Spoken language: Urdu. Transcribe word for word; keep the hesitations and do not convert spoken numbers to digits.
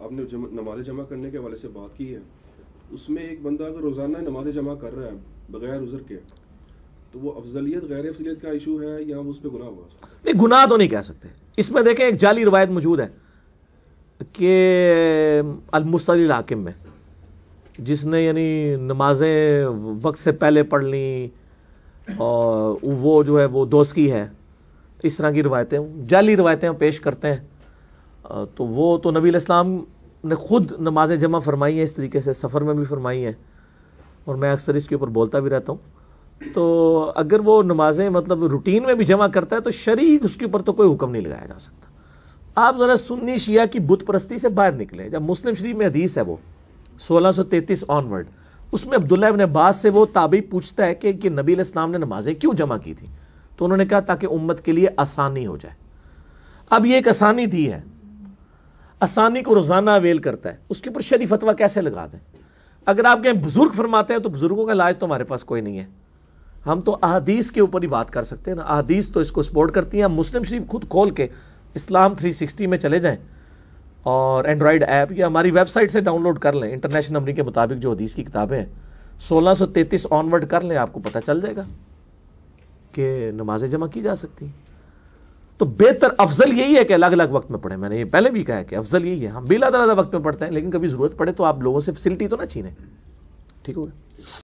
آپ نے نماز جمع کرنے کے حوالے سے بات کی ہے، اس میں ایک بندہ اگر روزانہ نماز جمع کر رہا ہے بغیر عذر کے تو وہ افضلیت غیر افضلیت کا ایشو ہے یا اس پہ گناہ ہوگا؟ نہیں، گناہ تو نہیں کہہ سکتے اس میں. دیکھیں ایک جعلی روایت موجود ہے کہ المستدل الحاکم میں، جس نے یعنی نمازیں وقت سے پہلے پڑھ لیں اور وہ جو ہے وہ دوستی ہے، اس طرح کی روایتیں جعلی روایتیں پیش کرتے ہیں. تو وہ تو نبی علیہ السلام نے خود نمازیں جمع فرمائی ہیں اس طریقے سے، سفر میں بھی فرمائی ہیں، اور میں اکثر اس کے اوپر بولتا بھی رہتا ہوں. تو اگر وہ نمازیں مطلب روٹین میں بھی جمع کرتا ہے تو شرعی اس کے اوپر تو کوئی حکم نہیں لگایا جا سکتا. آپ ذرا سنی شیعہ کی بت پرستی سے باہر نکلیں. جب مسلم شریف میں حدیث ہے وہ سولہ سو تینتیس آن ورڈ، اس میں عبداللہ ابن عباس سے وہ تابعی پوچھتا ہے کہ, کہ نبی علیہ السلام نے نمازیں کیوں جمع کی تھی؟ تو انہوں نے کہا تاکہ امت کے لیے آسانی ہو جائے. اب یہ ایک آسانی دی ہے، آسانی کو روزانہ اویل کرتا ہے، اس کے اوپر شرعی فتویٰ کیسے لگا دیں؟ اگر آپ کہیں بزرگ فرماتے ہیں تو بزرگوں کا علاج تو ہمارے پاس کوئی نہیں ہے. ہم تو احادیث کے اوپر ہی بات کر سکتے ہیں نا، احادیث تو اس کو سپورٹ کرتی ہیں. ہم مسلم شریف خود کھول کے اسلام تھری سکسٹی میں چلے جائیں اور اینڈرائڈ ایپ یا ہماری ویب سائٹ سے ڈاؤن لوڈ کر لیں، انٹرنیشنل نمبر کے مطابق جو حدیث کی کتابیں ہیں سولہ سو تینتیس آن ورڈ کر لیں، آپ کو پتہ چل جائے گا کہ نمازیں جمع کی جا سکتی ہیں. تو بہتر افضل یہی ہے کہ الگ الگ وقت میں پڑھیں. میں نے یہ پہلے بھی کہا ہے کہ افضل یہی ہے. ہم بھی علیحدہ وقت میں پڑھتے ہیں، لیکن کبھی ضرورت پڑے تو آپ لوگوں سے فیسلٹی تو نہ چھینیں. ٹھیک ہوگا.